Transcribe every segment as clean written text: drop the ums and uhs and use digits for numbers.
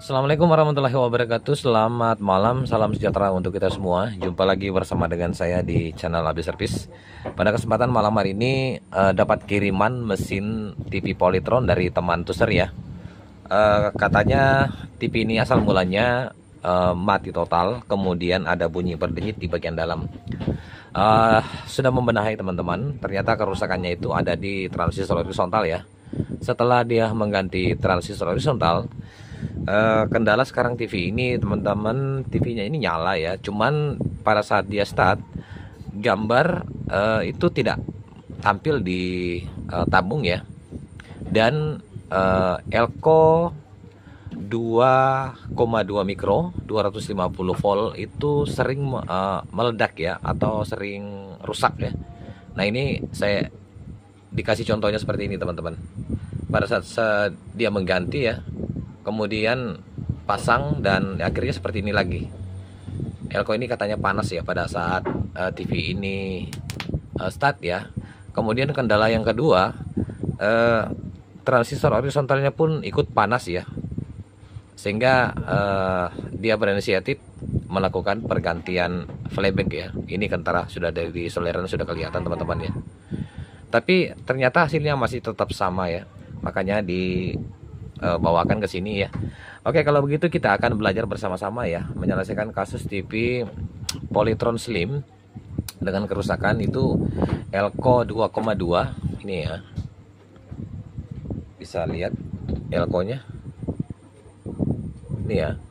Assalamualaikum warahmatullahi wabarakatuh. Selamat malam, salam sejahtera untuk kita semua. Jumpa lagi bersama dengan saya di channel Abdi Service. Pada kesempatan malam hari ini dapat kiriman mesin TV Polytron dari teman Tuser ya. Katanya TV ini asal mulanya mati total, kemudian ada bunyi berdenyit di bagian dalam. Sudah membenahi teman-teman, ternyata kerusakannya itu ada di transistor horizontal ya. Setelah dia mengganti transistor horizontal, kendala sekarang TV ini teman-teman, TV-nya ini nyala ya, cuman pada saat dia start gambar itu tidak tampil di tabung ya, dan elko 2,2 mikro 250 volt itu sering meledak ya, atau sering rusak ya. Nah, ini saya dikasih contohnya seperti ini teman-teman. Pada saat dia mengganti ya, kemudian pasang dan akhirnya seperti ini lagi. Elko ini katanya panas ya pada saat TV ini start ya. Kemudian kendala yang kedua, transistor horizontalnya pun ikut panas ya, sehingga dia berinisiatif melakukan pergantian flyback ya. Ini kentara sudah dari soleran sudah kelihatan teman-teman ya. Tapi ternyata hasilnya masih tetap sama ya, makanya dibawakan ke sini ya. Oke, kalau begitu kita akan belajar bersama-sama ya, menyelesaikan kasus TV Polytron Slim dengan kerusakan itu elko 2,2 ini ya. Bisa lihat elko-nya ini ya,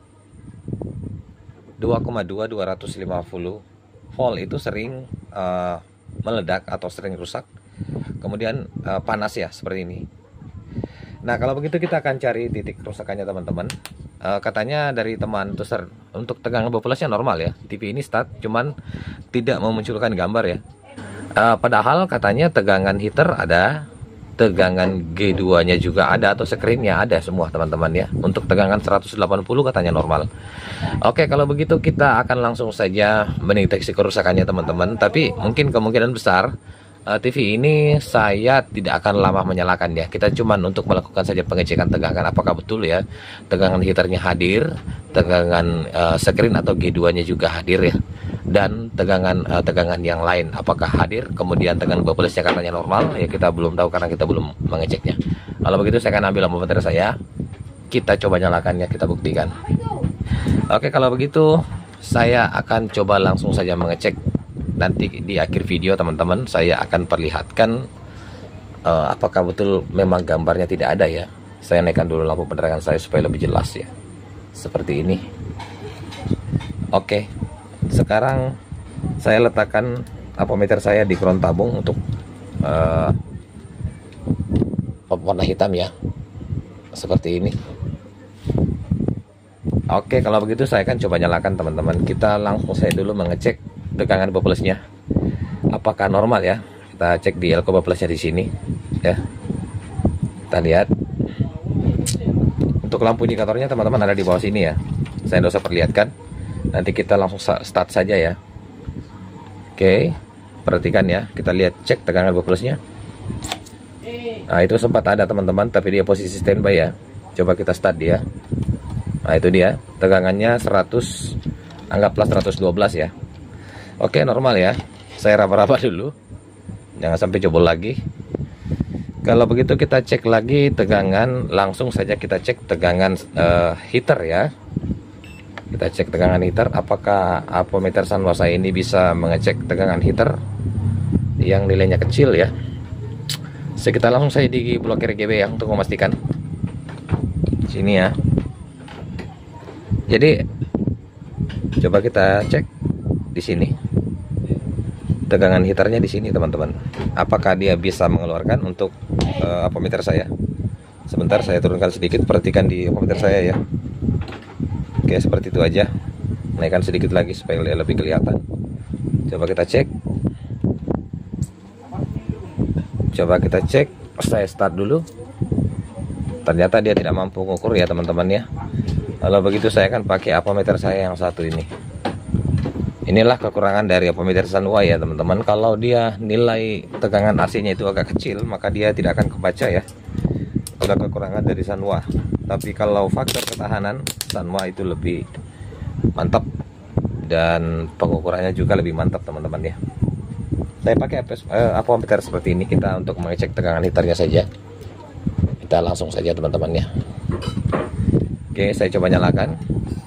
2,2 250 volt itu sering meledak atau sering rusak, kemudian panas ya seperti ini. Nah, kalau begitu kita akan cari titik kerusakannya teman-teman. Katanya dari teman Tuser, untuk tegangan boplasnya normal ya, TV ini start, cuman tidak memunculkan gambar ya. Padahal katanya tegangan heater ada, tegangan G2 nya juga ada, atau screen-nya ada semua teman-teman ya. Untuk tegangan 180 katanya normal. Oke, kalau begitu kita akan langsung saja mendeteksi kerusakannya teman-teman. Tapi mungkin kemungkinan besar TV ini saya tidak akan lama menyalakan ya. Kita cuman untuk melakukan saja pengecekan tegangan, apakah betul ya tegangan heaternya hadir, tegangan screen atau G2 nya juga hadir ya, dan tegangan yang lain apakah hadir. Kemudian tegangan boplasnya katanya normal ya, kita belum tahu karena kita belum mengeceknya. Kalau begitu saya akan ambil ampere saya, kita coba nyalakannya, kita buktikan. Oke, kalau begitu saya akan coba langsung saja mengecek. Nanti di akhir video teman-teman saya akan perlihatkan apakah betul memang gambarnya tidak ada ya. Saya naikkan dulu lampu penerangan saya supaya lebih jelas ya, seperti ini. Oke, sekarang saya letakkan ampermeter saya di ground tabung untuk warna hitam ya, seperti ini. Oke, kalau begitu saya akan coba nyalakan teman-teman. Kita langsung saya dulu mengecek tegangan boplasnya apakah normal ya. Kita cek di elko boplasnya di sini ya. Kita lihat untuk lampu indikatornya teman-teman ada di bawah sini ya. Saya tidak usah perlihatkan. Nanti kita langsung start saja ya. Oke, perhatikan ya. Kita lihat, cek tegangan boplasnya. Nah, itu sempat ada teman-teman, tapi dia posisi standby ya. Coba kita start dia. Nah, itu dia tegangannya 100, anggaplah 112 ya. Oke, normal ya. Saya raba-raba dulu, jangan sampai jebol lagi. Kalau begitu kita cek lagi tegangan, langsung saja kita cek tegangan heater ya. Kita cek tegangan heater, apakah ampermeter Sanwa saya ini bisa mengecek tegangan heater yang nilainya kecil ya. Kita langsung saya di blok RGB ya, untuk memastikan. Sini ya. Jadi coba kita cek di sini tegangan heaternya di sini teman-teman, apakah dia bisa mengeluarkan untuk ampermeter saya. Sebentar saya turunkan sedikit, perhatikan di ampermeter saya ya. Oke, seperti itu aja. Naikkan sedikit lagi supaya lebih kelihatan. Coba kita cek. Saya start dulu. Ternyata dia tidak mampu mengukur ya teman-teman ya. Kalau begitu saya akan pakai ampermeter saya yang satu ini. Inilah kekurangan dari ampermeter Sanwa ya teman-teman. Kalau dia nilai tegangan AC-nya itu agak kecil, maka dia tidak akan kebaca ya. Kalau ada kekurangan dari Sanwa, tapi kalau faktor ketahanan Sanwa itu lebih mantap dan pengukurannya juga lebih mantap teman-teman ya. Saya pakai ampeter seperti ini kita untuk mengecek tegangan hitarnya saja. Kita langsung saja teman-teman ya. Oke, saya coba nyalakan.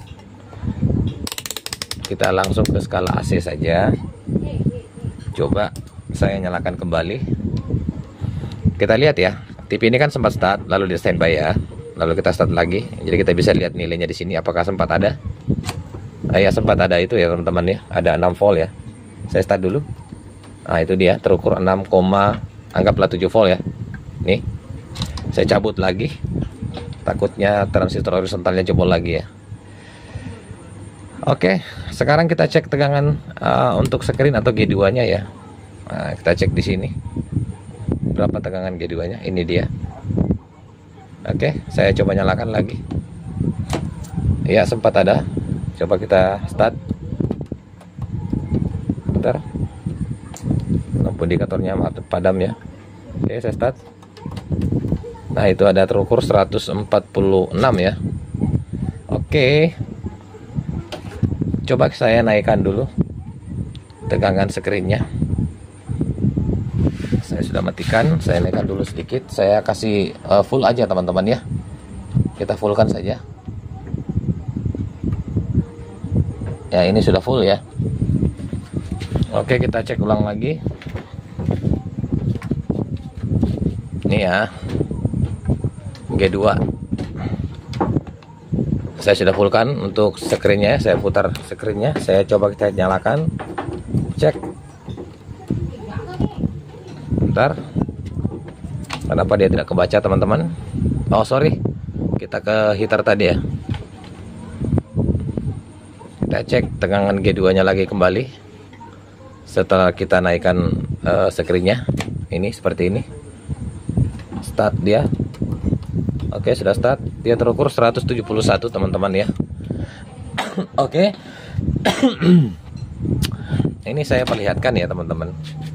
Kita langsung ke skala AC saja. Coba saya nyalakan kembali. Kita lihat ya, TV ini kan sempat start, lalu di standby ya. Lalu kita start lagi. Jadi kita bisa lihat nilainya di sini apakah sempat ada. Ya sempat ada itu ya teman-teman ya. Ada 6 volt ya. Saya start dulu. Nah, itu dia terukur 6, anggaplah 7 volt ya. Nih. Saya cabut lagi. Takutnya transistor horizontalnya jebol lagi ya. Oke, sekarang kita cek tegangan untuk screen atau G2-nya ya. Nah, kita cek di sini. Berapa tegangan G2-nya? Ini dia. Oke, saya coba nyalakan lagi. Ya, sempat ada. Coba kita start. Bentar. Lampu indikatornya padam ya. Oke, saya start. Nah, itu ada terukur 146 ya. Oke. Coba saya naikkan dulu tegangan screen-nya. Saya sudah matikan, saya naikkan dulu sedikit. Saya kasih full aja teman-teman ya. Kita fullkan saja. Ya, ini sudah full ya. Oke, kita cek ulang lagi. Ini ya, G2. Saya sudah fullkan untuk screen-nya. Saya putar screen-nya. Saya coba kita nyalakan. Cek. Bentar. Kenapa dia tidak kebaca teman-teman? Oh sorry, kita ke heater tadi ya. Kita cek tegangan G2-nya lagi kembali. Setelah kita naikkan screen-nya. Ini seperti ini. Start dia. Oke, sudah start. Dia terukur 171 teman-teman ya. Oke. Ini saya perlihatkan ya teman-teman.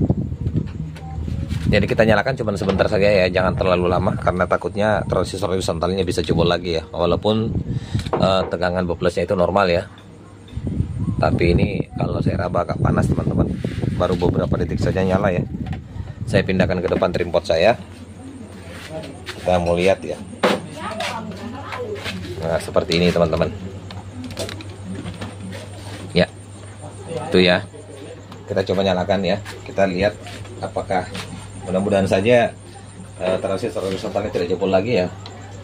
Jadi kita nyalakan cuma sebentar saja ya, jangan terlalu lama karena takutnya transistor horizontalnya bisa jebol lagi ya. Walaupun tegangan bubblesnya itu normal ya. Tapi ini kalau saya raba agak panas teman-teman. Baru beberapa detik saja nyala ya. Saya pindahkan ke depan trim pot saya. Kita mau lihat ya. Nah, seperti ini teman-teman. Ya, itu ya. Kita coba nyalakan ya. Kita lihat apakah, mudah-mudahan saja transistor horizontalnya tidak jebol lagi ya.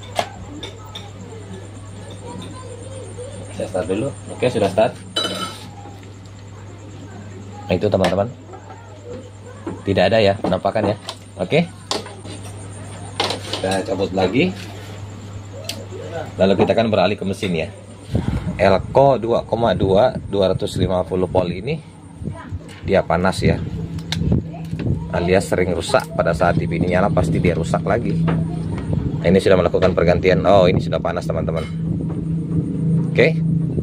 Saya start dulu. Oke, sudah start. Nah, itu teman-teman. Tidak ada ya penampakan ya. Oke. Kita cabut lagi. Lalu kita akan beralih ke mesin ya. Elko 2,2 250 volt ini dia panas ya, alias sering rusak. Pada saat TV ini nyala pasti dia rusak lagi. Nah, ini sudah melakukan pergantian. Oh, ini sudah panas teman-teman. Oke.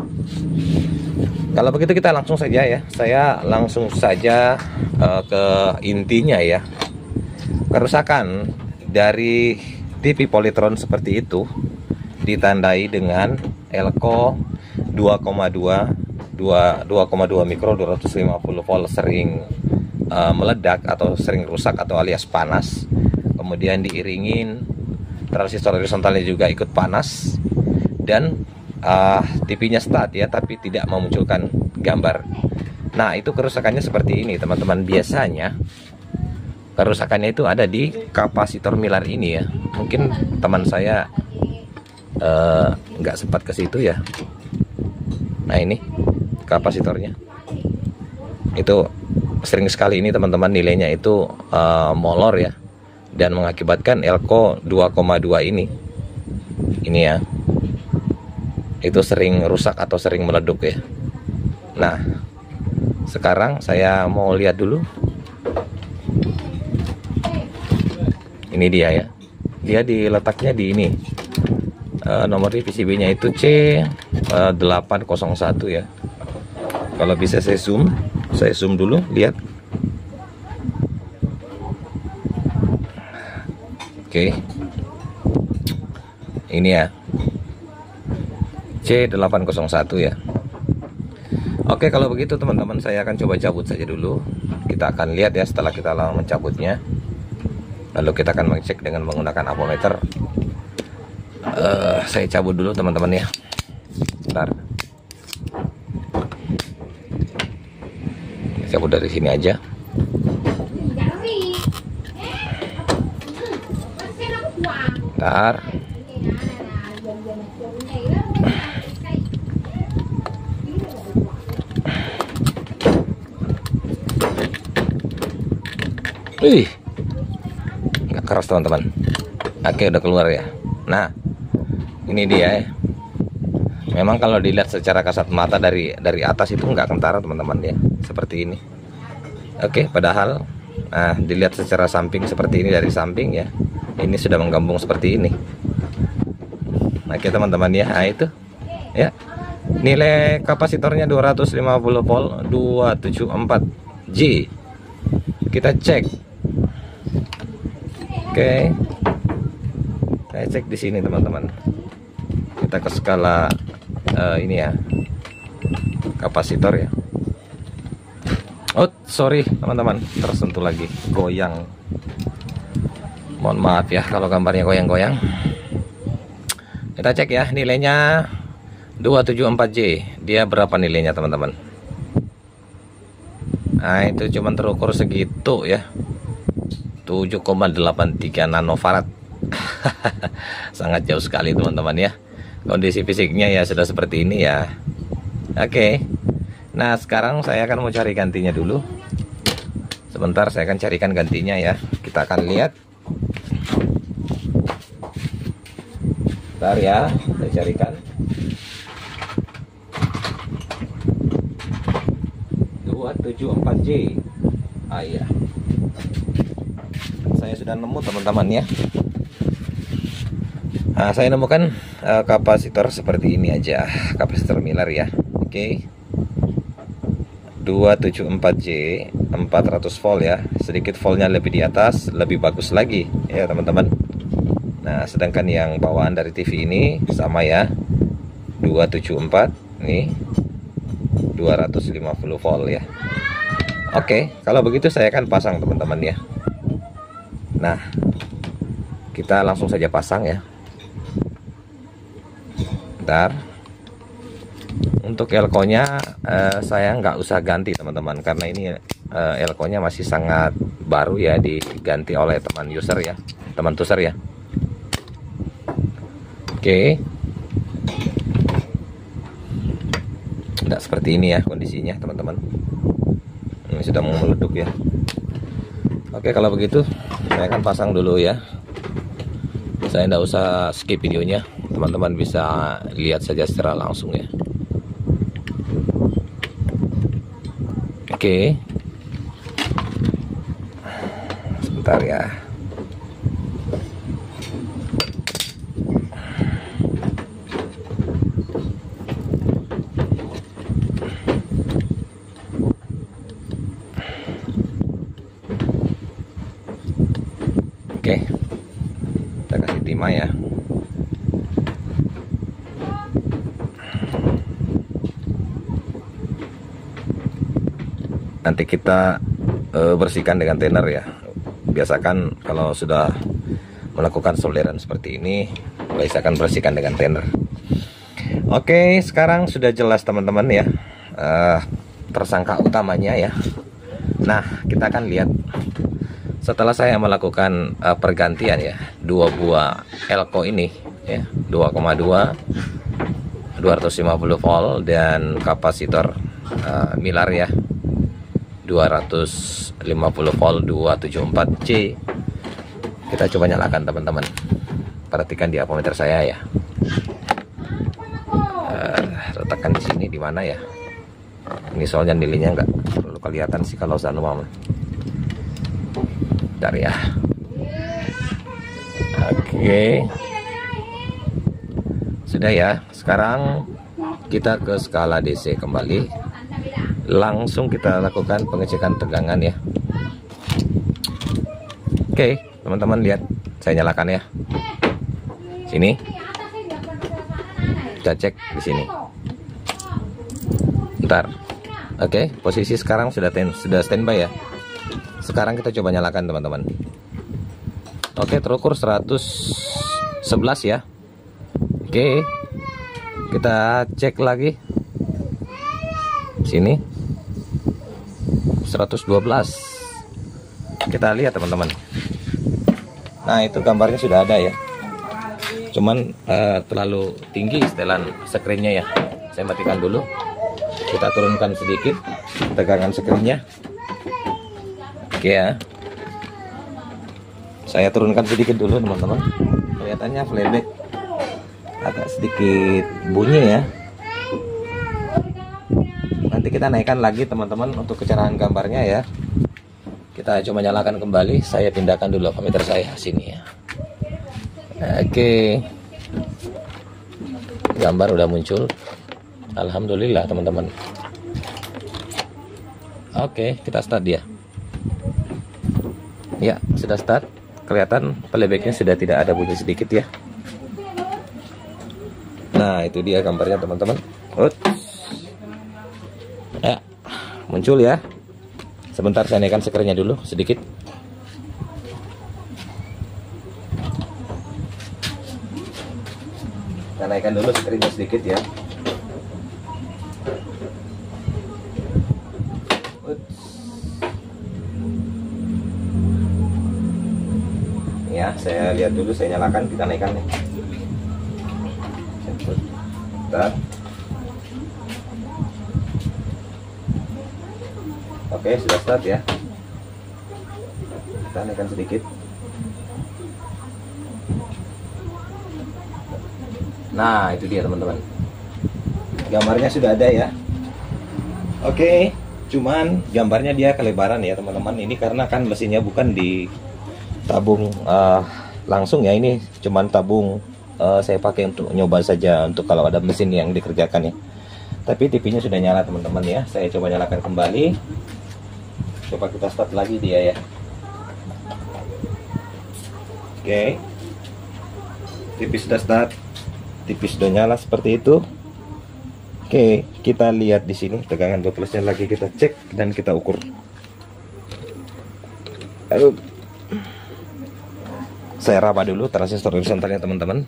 Kalau begitu kita langsung saja ya. Saya langsung saja ke intinya ya. Kerusakan dari TV Polytron seperti itu ditandai dengan Elko 2,2 mikro 250 volt sering meledak atau sering rusak atau alias panas. Kemudian diiringin transistor horizontalnya juga ikut panas dan TV-nya start ya, tapi tidak memunculkan gambar. Nah, itu kerusakannya seperti ini teman-teman. Biasanya kerusakannya itu ada di kapasitor milar ini ya. Mungkin teman saya nggak sempat ke situ ya. Nah, ini kapasitornya itu sering sekali ini teman-teman nilainya itu molor ya, dan mengakibatkan Elko 2,2 ini ya, itu sering rusak atau sering meleduk ya. Nah, sekarang saya mau lihat dulu. Ini dia ya. Dia diletaknya di ini. Nomor PCB-nya itu C801 ya. Kalau bisa saya zoom dulu, lihat. Oke. Ini ya, C801 ya. Oke, kalau begitu teman-teman, saya akan coba cabut saja dulu. Kita akan lihat ya setelah kita mencabutnya. Lalu kita akan mengecek dengan menggunakan ampermeter. Saya cabut dulu teman-teman ya. Bentar. Cabut dari sini aja. Bentar. Nggak keras teman-teman. Oke, udah keluar ya. Nah, ini dia ya. Memang kalau dilihat secara kasat mata dari atas itu nggak kentara teman-teman ya, seperti ini. Oke, padahal dilihat secara samping seperti ini, dari samping ya, ini sudah menggembung seperti ini. Oke teman-teman ya, nah itu ya, nilai kapasitornya 250 volt 274J. Kita cek. Oke, saya cek di sini teman-teman. Kita ke skala ini ya, kapasitor ya. Oh sorry teman-teman, tersentuh lagi, goyang. Mohon maaf ya kalau gambarnya goyang-goyang. Kita cek ya, nilainya 274J. Dia berapa nilainya teman-teman? Nah itu cuman terukur segitu ya, 7,83 nanofarad. Sangat jauh sekali teman-teman ya. Kondisi fisiknya ya sudah seperti ini ya. Oke. Nah sekarang saya akan mau cari gantinya dulu. Sebentar, saya akan carikan gantinya ya. Kita akan lihat. Bentar ya, saya carikan. 274J. Iya. Saya sudah nemu teman-teman ya. Nah, saya nemukan kapasitor seperti ini aja, kapasitor Miller ya. Oke. 274J 400 volt ya. Sedikit voltnya lebih di atas, lebih bagus lagi ya teman-teman. Nah, sedangkan yang bawaan dari TV ini sama ya. 274 nih. 250 volt ya. Oke, kalau begitu saya akan pasang teman-teman ya. Nah, kita langsung saja pasang ya. Bentar. Untuk elko-nya saya nggak usah ganti teman-teman, karena ini elko-nya masih sangat baru ya, diganti oleh teman user ya, teman tuser ya. Oke. Tidak seperti ini ya kondisinya teman-teman. Ini sudah mau meleduk ya. Oke, kalau begitu saya akan pasang dulu ya. Saya tidak usah skip videonya, teman-teman bisa lihat saja secara langsung ya. Oke, sebentar ya. Oke, kita kasih timah ya. Nanti kita bersihkan dengan tenor ya. Biasakan kalau sudah melakukan solderan seperti ini, biasakan bersihkan dengan tenor. Oke, sekarang sudah jelas teman-teman ya, tersangka utamanya ya. Nah, kita akan lihat setelah saya melakukan pergantian ya, dua buah elko ini ya, 2,2 250 volt dan kapasitor Miller ya, 250 volt 274J. Kita coba nyalakan teman-teman. Perhatikan di ampermeter saya ya. Letakkan di sini, di mana ya? Ini soalnya nilainya nggak perlu kelihatan sih kalau saya mau. Bentar ya. Oke. Sudah ya. Sekarang kita ke skala DC kembali. Langsung kita lakukan pengecekan tegangan ya. Oke, teman-teman lihat, saya nyalakan ya. Sini. Kita cek di sini. Bentar. Oke, posisi sekarang sudah standby ya. Sekarang kita coba nyalakan teman-teman. Oke, terukur 111 ya. Oke, kita cek lagi. Sini 112. Kita lihat teman-teman. Nah, itu gambarnya sudah ada ya. Cuman terlalu tinggi setelan screennya ya. Saya matikan dulu. Kita turunkan sedikit tegangan screennya. Oke ya. Saya turunkan sedikit dulu teman-teman. Kelihatannya playback agak sedikit bunyi ya. Nanti kita naikkan lagi teman-teman untuk kecerahan gambarnya ya. Kita coba nyalakan kembali. Saya pindahkan dulu avometer saya sini ya. Oke, gambar udah muncul. Alhamdulillah teman-teman. Oke, kita start dia. Ya, sudah start. Kelihatan playbacknya sudah tidak ada bunyi sedikit ya. Nah, itu dia gambarnya teman-teman. Ya, muncul ya. Sebentar saya naikkan screennya dulu sedikit. Kita naikkan dulu screennya sedikit ya. Ya, saya lihat dulu, saya nyalakan, kita naikkan nih. Bentar. Oke, sudah start ya. Kita naikkan sedikit. Nah, itu dia teman-teman. Gambarnya sudah ada ya. Oke, cuman gambarnya dia kelebaran ya teman-teman. Ini karena kan mesinnya bukan di tabung langsung ya. Ini cuman tabung saya pakai untuk nyoba saja, untuk kalau ada mesin yang dikerjakan ya. Tapi TV-nya sudah nyala teman-teman ya. Saya coba nyalakan kembali. Coba kita start lagi dia ya. Oke, TV sudah start. TV sudah nyala seperti itu. Oke, kita lihat di sini tegangan 12-nya lagi kita cek dan kita ukur. Aduh. Saya raba dulu transistor horizontalnya teman-teman.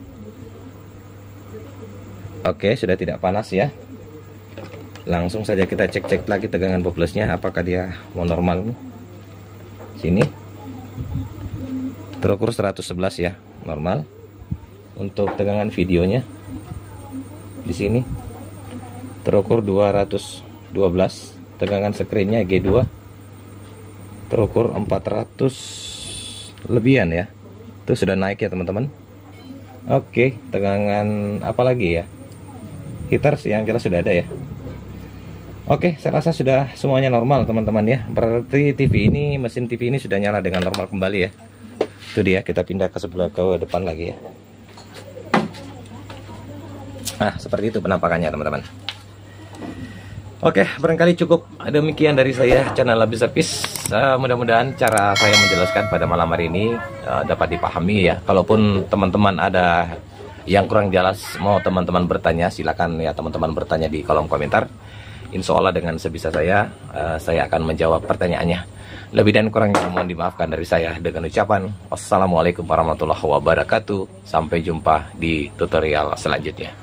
Oke, sudah tidak panas ya. Langsung saja kita cek lagi tegangan 12-nya apakah dia mau normal. Sini. Terukur 111 ya, normal. Untuk tegangan videonya di sini terukur 212, tegangan screennya G2 terukur 400 lebihan ya. Itu sudah naik ya teman-teman. Oke, tegangan apa lagi ya? Heater yang jelas sudah ada ya. Oke, saya rasa sudah semuanya normal teman-teman ya. Berarti TV ini, mesin TV ini sudah nyala dengan normal kembali ya. Itu dia, kita pindah ke sebelah ke depan lagi ya. Nah, seperti itu penampakannya teman-teman. Oke, barangkali cukup demikian dari saya, channel Labi Servis. Mudah-mudahan cara saya menjelaskan pada malam hari ini dapat dipahami ya. Kalaupun teman-teman ada yang kurang jelas, mau teman-teman bertanya, silakan ya teman-teman bertanya di kolom komentar. Insya Allah dengan sebisa saya akan menjawab pertanyaannya. Lebih dan kurangnya mohon dimaafkan dari saya dengan ucapan wassalamualaikum warahmatullahi wabarakatuh. Sampai jumpa di tutorial selanjutnya.